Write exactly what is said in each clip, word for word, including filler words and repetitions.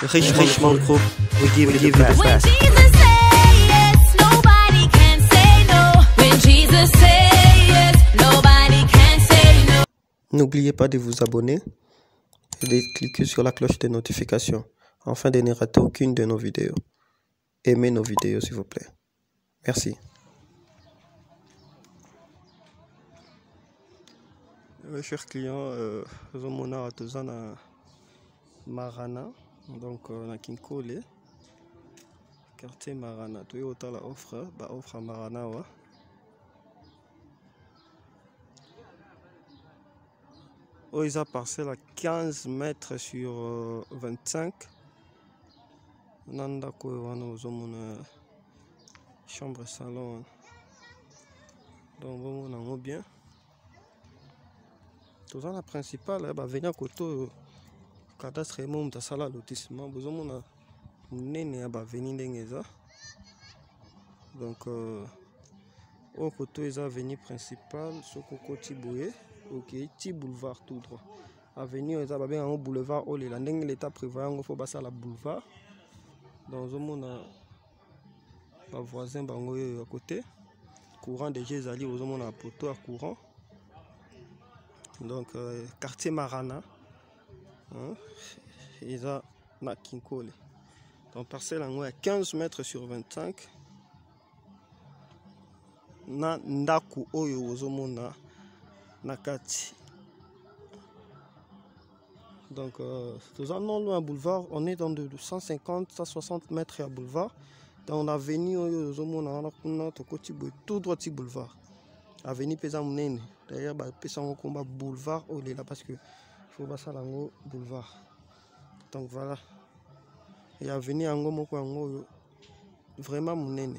Richmond, Richmond Group, we give, we give you the best. N'oubliez pas de vous abonner et de cliquer sur la cloche de notification afin de ne rater aucune de nos vidéos. Aimez nos vidéos s'il vous plaît. Merci. Euh, chers clients, nous avons tous un Marana, donc on a Kinkole, quartier Marana. Tu as la offre, bah offre à Marana wa. Oh, ils ont parcelle à quinze mètres sur euh, vingt-cinq. Nanda ko wana uzomona chambre salon. Donc bon on a bien. Tout ça la principale bah venir koto cadastre et mom ta sala lotissement bozomona nene ba venir ndengeza. Donc euh au koto les avenue principale soko Kotiboué. Ok, petit boulevard tout droit. Avenue ils ont bien un boulevard au la ndenge l'état prévoyant faut passer la boulevard. Dans un monde à voisin bango à côté. Courant de Gézali aux hommes à poteau à courant. Donc euh, quartier Marana. Hein, ils ont na Kinkole. Donc parcelle en à quinze mètres sur vingt-cinq. Na ndaku oyo aux hommes Nakati. Donc, euh, c'est un non loin boulevard. On est dans de cent cinquante à cent soixante mètres à boulevard. Dans l'avenue, on a tout droit de boulevard. Avenue Pézamounen. D'ailleurs, on a combat boulevard au là parce que faut passer à boulevard. Donc voilà. Et avenue Ango vraiment Mounene.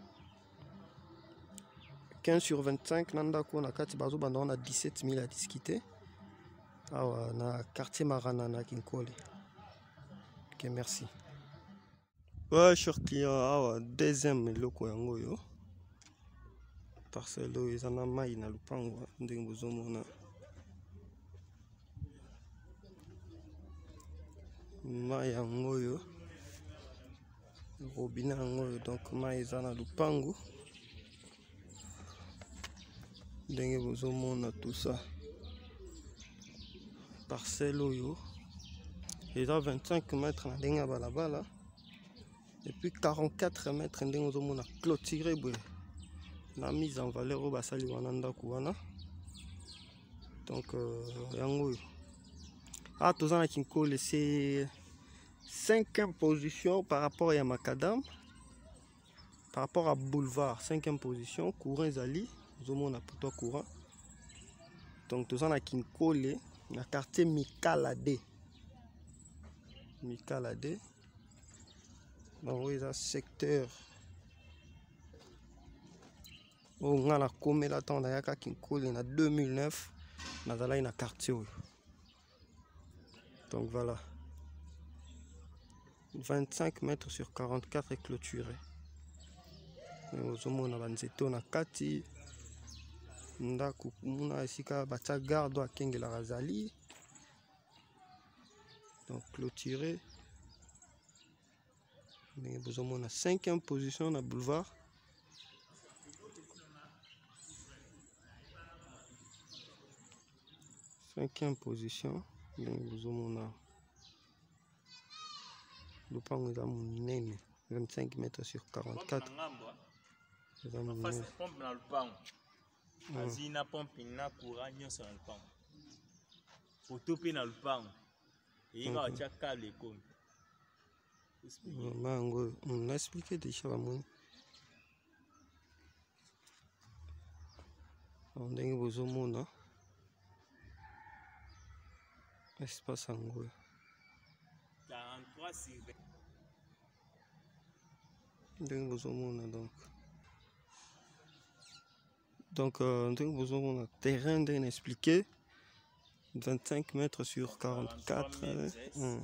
quinze sur vingt-cinq, Nandako Nakati Bazo Bandon a dix-sept mille à discuter. Ah ouais, na quartier Marana na Kinkole. Ok, merci. Ouais, cher client, ah ouais, deuxième loko yango yo. Parcelle là, ils en ont maï na lupango, ndenge bozomona. Maï yango yo. Robinet yango yo, donc maï ils en ont lupango. Ndenge bozomona tout ça. Parcelle oyo. Ils ont vingt-cinq mètres na ndenge balabala. Et puis quarante-quatre mètres ndenge bozomona clôturé boye. La mise en valeur au basali wananda kuwana. Donc euh, yango yo. Ah tous en Kinkole c'est cinquième position par rapport à Macadam. Par rapport à Boulevard, cinquième position, courant Zali. Nous avons pour courant. Donc, tout ça, on a Kinkole, le quartier Mikalade. Mikalade. Donc, oui, c'est secteur. On a la comé là, on a Kinkole en deux mille neuf. On a là un quartier. Donc, voilà. vingt-cinq mètres sur quarante-quatre est clôturé. Nous avons un Kati. Ndaku muna esika bacha garde à Kenge la Razali. Donc clôturé. Nous avons la cinquième position dans le boulevard. Cinquième position. Nous avons le pan de vingt-cinq mètres sur quarante-quatre. Azina pompe na courant nyonso na lupango. Poto pe na lupango. Yinga wacha kale komi. Mango, on a expliqué déjà la monde. On dingue bozomona. Espace ango. quarante-trois sur vingt. Dingue bozomona donc. Donc, euh, nous avons un terrain bien expliqué. vingt-cinq mètres sur quarante-quatre. Hum.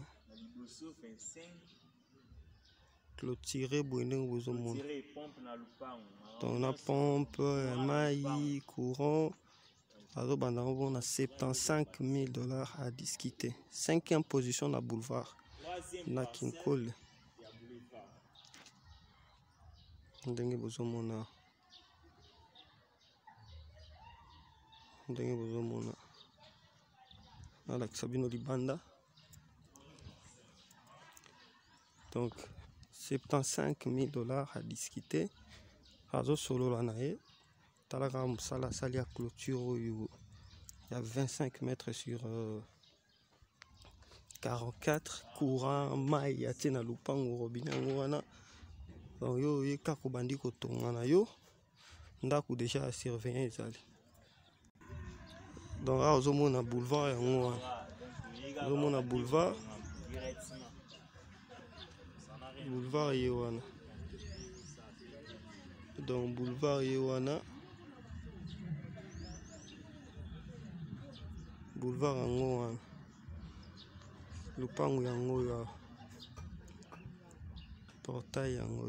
Clôturé, vous avez on a pompe, maï, courant. Alors, on a soixante-quinze mille dollars à discuter. Cinquième position dans le boulevard. na kinkole ndenge bozomona ndenge bozomona nalakisa bino libanda. Donc soixante-quinze mille dollars à discuter. Azo solo la nae. Talaka musala sali ya clôture. Il y a vingt-cinq mètres sur euh, quarante-quatre. Courant maï ya tena lupango robinet ngwana. Donc yo ye kako bandi ko tongana yo. Ndaku déjà surveiller ezali. Donc là ozo mona boulevard ya ngwana. Ozo mona boulevard. Boulevard Yewana. Donc boulevard Yewana. Boulevard Angoana. Lupango yango ya. Portail yango.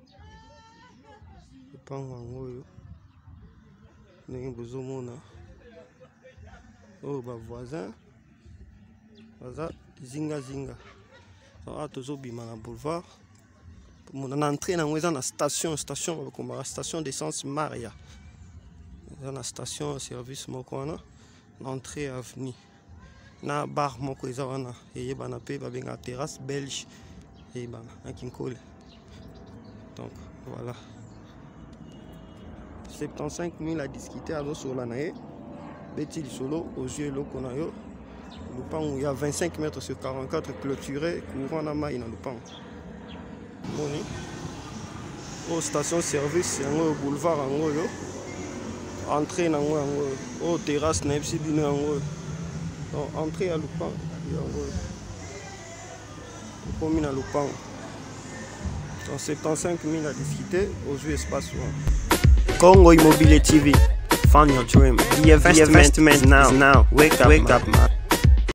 Lupango yango yo. Ndenge bozomona. Oh ba voisin. Baza zinga zinga. Ah tozobima na boulevard. Mon entrée dans la station, station, comme la station d'essence Maria. Dans la station service Mokwana, l'entrée avenue. Na bar moko ezawana, et bana pe ba benga terrasse belge et bana na kinkole. Donc voilà. soixante-quinze mille à discuter à sur la nae. Betil solo aux yeux lokonayo. Il y a vingt-cinq mètres sur quarante-quatre clôturé, courant na maï na lupango. Boni. Au station service, yango boulevard yango yo. Entrée nango yango. Au terrasse na epsi bino yango. Donc entrée à lupango yango. Komi na lupango. Donc soixante-quinze mille à discuter aux yeux espace one. Congo Immobilier T V. Find your dream. The investment, the investment now. now. Wake up, wake up, man.